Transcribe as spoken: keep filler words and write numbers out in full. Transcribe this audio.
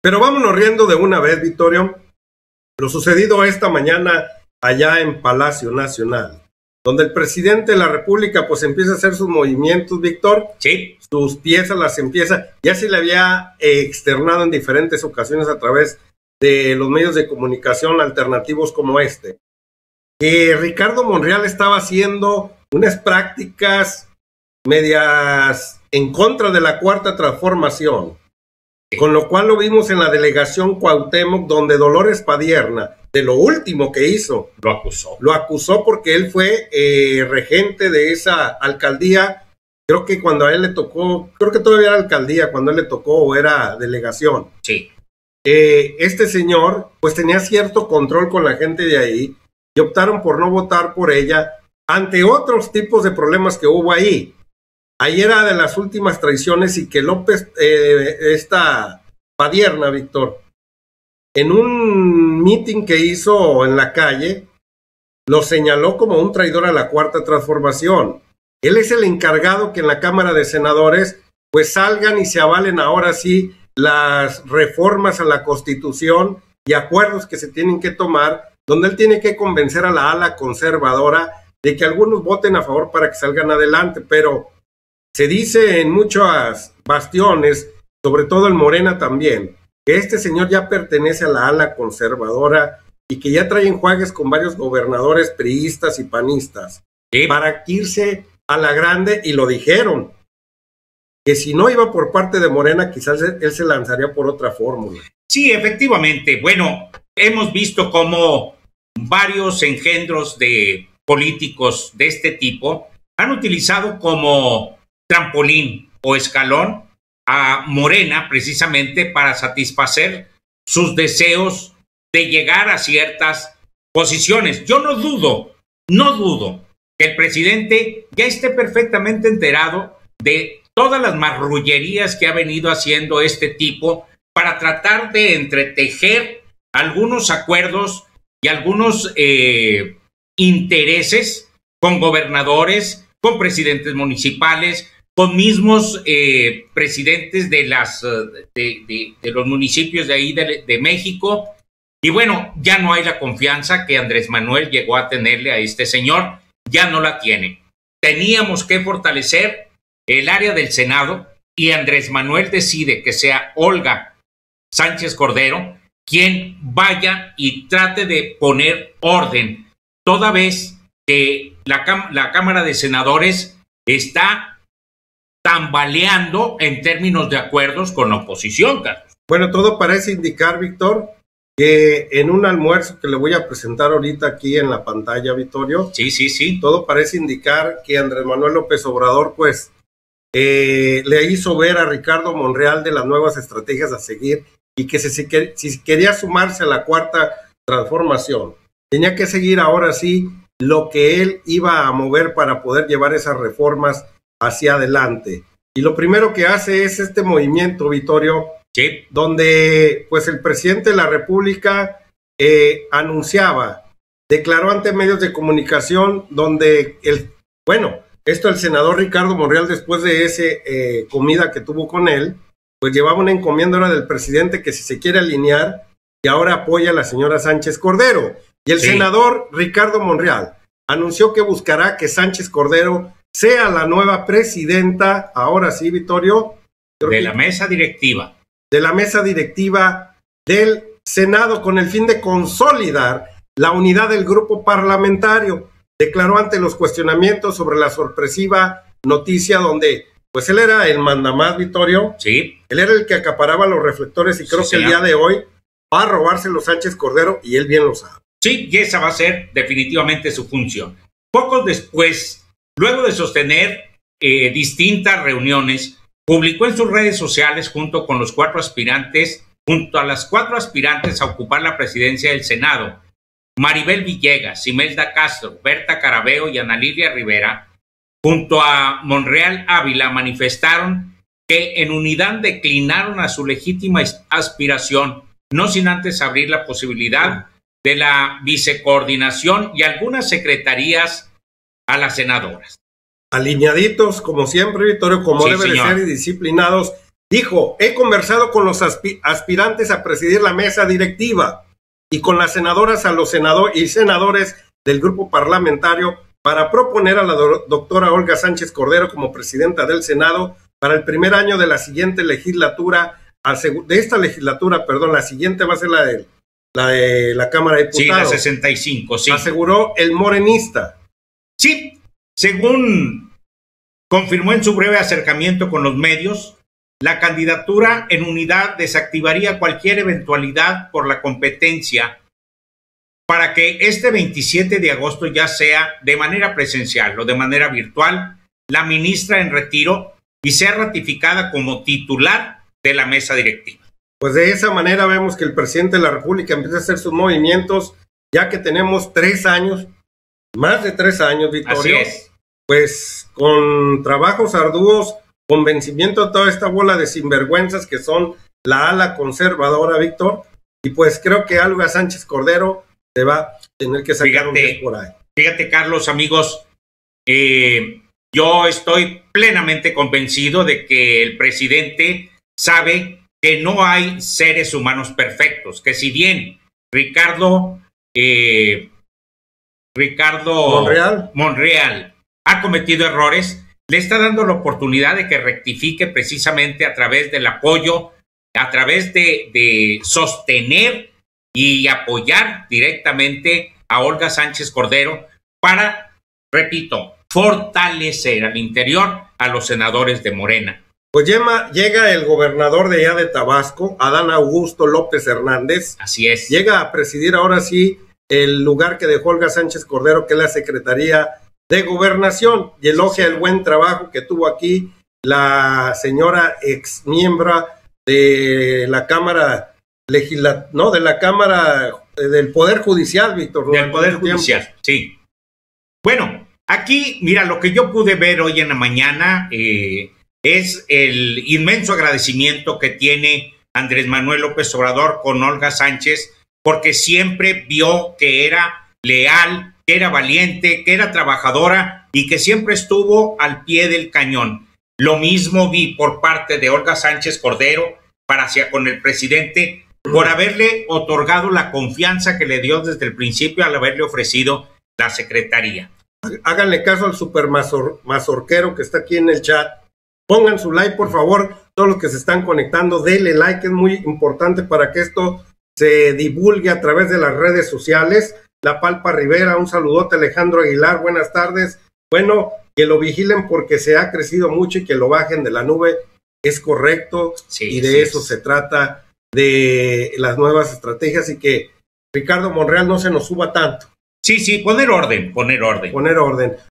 Pero vámonos riendo de una vez, Vittorio, lo sucedido esta mañana allá en Palacio Nacional, donde el presidente de la República pues empieza a hacer sus movimientos, Víctor. Sí. Sus piezas las empieza, ya se le había eh, externado en diferentes ocasiones a través de los medios de comunicación alternativos como este, que Ricardo Monreal estaba haciendo unas prácticas medias en contra de la Cuarta Transformación, con lo cual lo vimos en la delegación Cuauhtémoc, donde Dolores Padierna, de lo último que hizo, lo acusó. Lo acusó porque él fue eh, regente de esa alcaldía. Creo que cuando a él le tocó, creo que todavía era alcaldía, cuando a él le tocó o era delegación. Sí. Eh, este señor, pues tenía cierto control con la gente de ahí y optaron por no votar por ella ante otros tipos de problemas que hubo ahí. Ahí era de las últimas traiciones y que López, eh, esta Padierna, Víctor, en un meeting que hizo en la calle, lo señaló como un traidor a la Cuarta Transformación. Él es el encargado que en la Cámara de Senadores pues salgan y se avalen ahora sí las reformas a la Constitución y acuerdos que se tienen que tomar, donde él tiene que convencer a la ala conservadora de que algunos voten a favor para que salgan adelante, pero se dice en muchos bastiones, sobre todo en Morena también, que este señor ya pertenece a la ala conservadora y que ya trae enjuagues con varios gobernadores priistas y panistas, ¿sí?, para irse a la grande, y lo dijeron, que si no iba por parte de Morena, quizás él se lanzaría por otra fórmula. Sí, efectivamente. Bueno, hemos visto cómo varios engendros de políticos de este tipo han utilizado como trampolín o escalón a Morena precisamente para satisfacer sus deseos de llegar a ciertas posiciones. Yo no dudo, no dudo que el presidente ya esté perfectamente enterado de todas las marrullerías que ha venido haciendo este tipo para tratar de entretejer algunos acuerdos y algunos eh, intereses con gobernadores, con presidentes municipales, con mismos eh, presidentes de, las, de, de, de los municipios de ahí de, de México. Y bueno, ya no hay la confianza que Andrés Manuel llegó a tenerle a este señor, ya no la tiene. Teníamos que fortalecer el área del Senado y Andrés Manuel decide que sea Olga Sánchez Cordero quien vaya y trate de poner orden, toda vez que la, la Cámara de Senadores está tambaleando en términos de acuerdos con la oposición, Carlos. Bueno, todo parece indicar, Víctor, que en un almuerzo que le voy a presentar ahorita aquí en la pantalla, Vittorio, sí, sí, sí, todo parece indicar que Andrés Manuel López Obrador, pues, eh, le hizo ver a Ricardo Monreal de las nuevas estrategias a seguir y que si, si, si quería sumarse a la Cuarta Transformación, tenía que seguir ahora sí lo que él iba a mover para poder llevar esas reformas hacia adelante. Y lo primero que hace es este movimiento, Vittorio, sí, donde pues el presidente de la República eh, anunciaba, declaró ante medios de comunicación, donde el, bueno, esto el senador Ricardo Monreal, después de esa eh, comida que tuvo con él, pues llevaba una encomienda ahora del presidente que si se quiere alinear, que ahora apoya a la señora Sánchez Cordero. Y el sí. senador Ricardo Monreal anunció que buscará que Sánchez Cordero sea la nueva presidenta, ahora sí, Vittorio, de la mesa directiva. de la mesa directiva del Senado, con el fin de consolidar la unidad del grupo parlamentario. Declaró ante los cuestionamientos sobre la sorpresiva noticia donde, pues él era el mandamás, Vittorio. Sí. Él era el que acaparaba los reflectores y creo sí, que señor. el día de hoy va a robárselo Sánchez Cordero y él bien lo sabe. Sí, y esa va a ser definitivamente su función. Poco después, luego de sostener eh, distintas reuniones, publicó en sus redes sociales junto con los cuatro aspirantes, junto a las cuatro aspirantes a ocupar la presidencia del Senado, Maribel Villegas, Imelda Castro, Berta Carabeo y Ana Lilia Rivera, junto a Monreal Ávila, manifestaron que en unidad declinaron a su legítima aspiración, no sin antes abrir la posibilidad de la vicecoordinación y algunas secretarías a las senadoras. Alineaditos, como siempre, Vittorio, como sí, debe señor. de ser, y disciplinados. Dijo, he conversado con los aspi aspirantes a presidir la mesa directiva y con las senadoras a los senadores y senadores del grupo parlamentario para proponer a la do doctora Olga Sánchez Cordero como presidenta del Senado para el primer año de la siguiente legislatura, de esta legislatura, perdón, la siguiente va a ser la de la, de la Cámara de Diputados. Sí, la sesenta y cinco, sí. Aseguró el morenista. Sí, según confirmó en su breve acercamiento con los medios, la candidatura en unidad desactivaría cualquier eventualidad por la competencia para que este veintisiete de agosto ya sea de manera presencial o de manera virtual la ministra en retiro y sea ratificada como titular de la mesa directiva. Pues de esa manera vemos que el presidente de la República empieza a hacer sus movimientos, ya que tenemos tres años, más de tres años, Vittorio. Así es. Pues con trabajos arduos, convencimiento de toda esta bola de sinvergüenzas que son la ala conservadora, Víctor, y pues creo que Olga Sánchez Cordero se va a tener que sacar fíjate, un mes por ahí. Fíjate, Carlos, amigos, eh, yo estoy plenamente convencido de que el presidente sabe que no hay seres humanos perfectos, que si bien Ricardo eh, Ricardo Monreal. Monreal ha cometido errores, le está dando la oportunidad de que rectifique precisamente a través del apoyo, a través de, de sostener y apoyar directamente a Olga Sánchez Cordero para, repito, fortalecer al interior a los senadores de Morena. Pues llega, llega el gobernador de allá de Tabasco, Adán Augusto López Hernández. Así es. Llega a presidir ahora sí el lugar que dejó Olga Sánchez Cordero, que es la Secretaría de Gobernación, y elogia el buen trabajo que tuvo aquí la señora ex miembro de la Cámara Legislativa, no, de la Cámara del Poder Judicial, Víctor. Del Poder Judicial, sí. Bueno, aquí, mira, lo que yo pude ver hoy en la mañana eh, es el inmenso agradecimiento que tiene Andrés Manuel López Obrador con Olga Sánchez, porque siempre vio que era leal, que era valiente, que era trabajadora y que siempre estuvo al pie del cañón. Lo mismo vi por parte de Olga Sánchez Cordero para hacia con el presidente por haberle otorgado la confianza que le dio desde el principio al haberle ofrecido la secretaría. Háganle caso al super mazor, mazorquero que está aquí en el chat. Pongan su like, por favor. Todos los que se están conectando, denle like, es muy importante para que esto se divulgue a través de las redes sociales. La Palpa Rivera, un saludote. Alejandro Aguilar, buenas tardes. Bueno, que lo vigilen porque se ha crecido mucho y que lo bajen de la nube, es correcto, sí, y de sí, eso sí. se trata, de las nuevas estrategias, y que Ricardo Monreal no se nos suba tanto. Sí, sí, poner orden, poner orden. Poner orden.